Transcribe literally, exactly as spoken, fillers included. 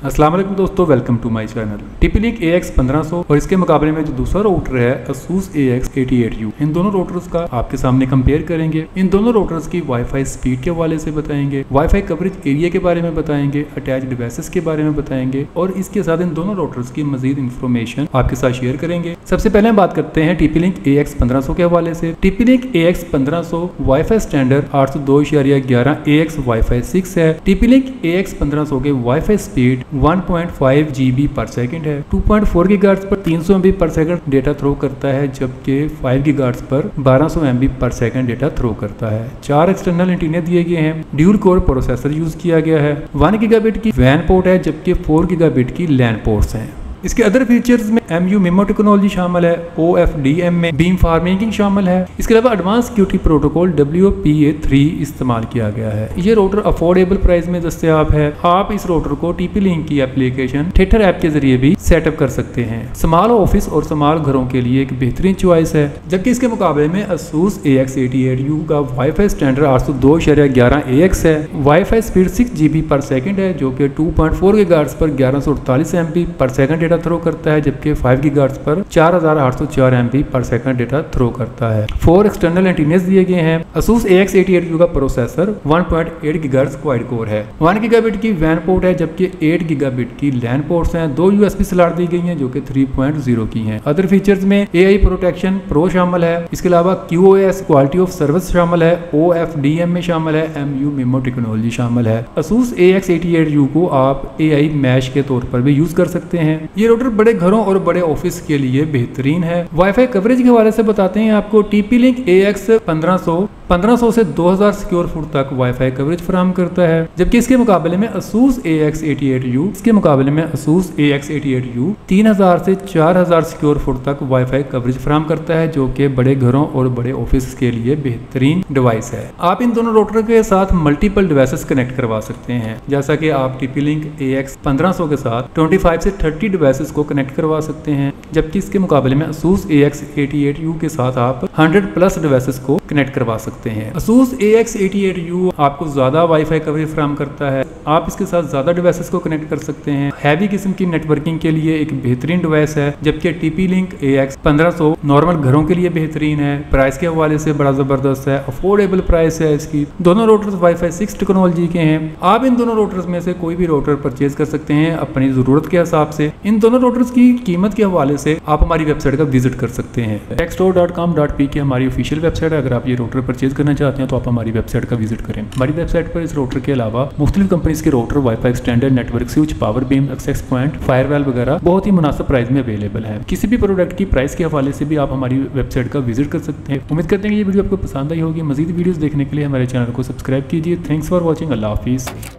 अस्सलाम वालेकुम दोस्तों, welcome to my channel. TP Link A X पंद्रह सौ और इसके मुकाबले में जो दूसरा राउटर है ASUS A X eighty eight U, इन दोनों राउटर्स का आपके सामने कंपेयर करेंगे। इन दोनों राउटर्स की वाईफाई स्पीड के हवाले से बताएंगे, वाईफाई कवरेज एरिया के बारे में बताएंगे, अटैच डिवाइसेस के बारे में बताएंगे और इसके साथ इन दोनों राउटर्स की मजीद इन्फॉर्मेशन आपके साथ शेयर करेंगे। सबसे पहले हम बात करते हैं टीपी-लिंक ए एक्स पंद्रह सौ के हवाले से। टीपी-लिंक ए एक्स पंद्रह सौ वाईफाई स्टैंडर्ड आठ सौ दो इशारिया ग्यारह ए एक्स वाईफाई सिक्स है। टीपी-लिंक ए एक्स पंद्रह सौ के WiFi speed one point five G B per second है। टू पॉइंट फोर गीगाहर्ट्ज पर तीन सौ M B per second data throw करता है, जबकि फाइव गीगाहर्ट्ज पर बारह सौ M B per second data throw करता है। चार एक्सटर्नल एंटीना दिए गए हैं। ड्यूल कोर प्रोसेसर यूज किया गया है। वन गीगाबिट की वैन पोर्ट है, जबकि फोर गीगाबिट की लैन पोर्ट्स हैं। इसके अदर फीचर्स में एम यू मिमो टेक्नोलॉजी शामिल है। ओ एफ डी एम में बीम फार्मिंग शामिल है। इसके अलावा advance security protocol W P A three इस्तेमाल किया गया है। ये राउटर अफोर्डेबल प्राइस में दस्तयाब है। आप इस राउटर को टीपी-लिंक की एप्लीकेशन थिएटर ऐप के जरिए भी सेटअप कर सकते हैं। स्मॉल ऑफिस और स्मॉल घरों के लिए एक बेहतरीन चॉइस है। जबकि इसके मुकाबले में ASUS A X eighty eight U का वाईफाई स्टैंडर्ड आठ सौ दो इशारिया ग्यारह ए एक्स है। WiFi speed six G B per second है, जो कि टू पॉइंट फोर गीगाहर्ट्ज पर ग्यारह सौ अड़तालीस M B per second data throw करता है, जबकि फाइव गीगाहर्ट्ज पर चार हज़ार आठ सौ चार M B per second data throw करता है। फोर एक्सटर्नल एंटीनास दिए गए हैं। ASUS A X eighty eight U का processor one point eight gigahertz quad core है। वन गीगाबिट की वैन पोर्ट है, जबकि एट गीगाबिट की लैन पोर्ट्स हैं। दो यूएसबी स्लॉट दी गई हैं, जो कि थ्री पॉइंट ज़ीरो की हैं। अदर फीचर्स में ए आई प्रोटेक्शन प्रो शामिल है। इसके अलावा Q O S quality of service शामिल है। ओ एफ डी एम में शामिल है। एम यू मिमो टेक्नोलॉजी शामिल है। ASUS A X eighty eight U को आप ए आई मैश के तौर पर भी यूज कर सकते हैं। ये राउटर बड़े घरों और बड़े ऑफिस के लिए बेहतरीन है। वाईफाई कवरेज के हवाले से बताते हैं आपको। टीपी-लिंक ए एक्स पंद्रह सौ पंद्रह सौ से दो हज़ार सिक्योर फुट तक वाईफाई कवरेज फराहम करता है, जबकि इसके मुकाबले में ASUS A X eighty eight U इसके मुकाबले में ASUS A X eighty eight U तीन हज़ार से चार हज़ार सिक्योर फुट तक वाईफाई कवरेज फराहम करता है, जो कि बड़े घरों और बड़े ऑफिस के लिए बेहतरीन डिवाइस है। आप इन दोनों राउटर के साथ मल्टीपल डिवाइसेस कनेक्ट करवा सकते हैं, जैसा कि आप टीपी-लिंक ए एक्स पंद्रह सौ के साथ पच्चीस से तीस डिवाइसेस को कनेक्ट करवा सकते हैं, जबकि इसके मुकाबले में ASUS A X eighty eight U के साथ आप हंड्रेड प्लस डिवाइसेस को कनेक्ट करवा सकते हैं। ASUS A X eighty eight U आपको ज्यादा वाईफाई कवरेज फराहम करता है। आप इसके साथ ज्यादा डिवाइसेस को कनेक्ट कर सकते हैं। हैवी किस्म की नेटवर्किंग के लिए एक बेहतरीन डिवाइस है, जबकि टीपी-लिंक ए एक्स पंद्रह सौ नॉर्मल घरों के लिए बेहतरीन है। प्राइस के हवाले से बड़ा जबरदस्त है, अफोर्डेबल प्राइस है इसकी। दोनों राउटर्स वाईफाई सिक्स टेक्नोलॉजी के हैं। आप इन दोनों राउटर्स में से कोई भी राउटर परचेज कर सकते हैं अपनी जरूरत के हिसाब से। इन दोनों राउटर्स की कीमत के हवाले से आप हमारी वेबसाइट का विजिट कर सकते हैं। Techstore dot com dot P की हमारी ऑफिशियल वेबसाइट है। अगर आप ये राउटर परचेज करना चाहते हैं तो आप हमारी वेबसाइट का विजिट करें। हमारी वेबसाइट पर इस राउटर के अलावा मुख्तलिफ कंपनीज के router, WiFi extender, network switch, power beam, access point, firewall वगैरह बहुत ही मुनासिब प्राइस में अवेलेबल है। किसी भी प्रोडक्ट की प्राइस के हवाले से भी आप हमारी वेबसाइट का विजिट कर सकते हैं। उम्मीद करते हैं कि ये वीडियो आपको पसंद आई होगी। मजीद वीडियोस देखने के लिए हमारे चैनल को सब्सक्राइब कीजिए। Thanks for watching. अल्लाह हाफिज़।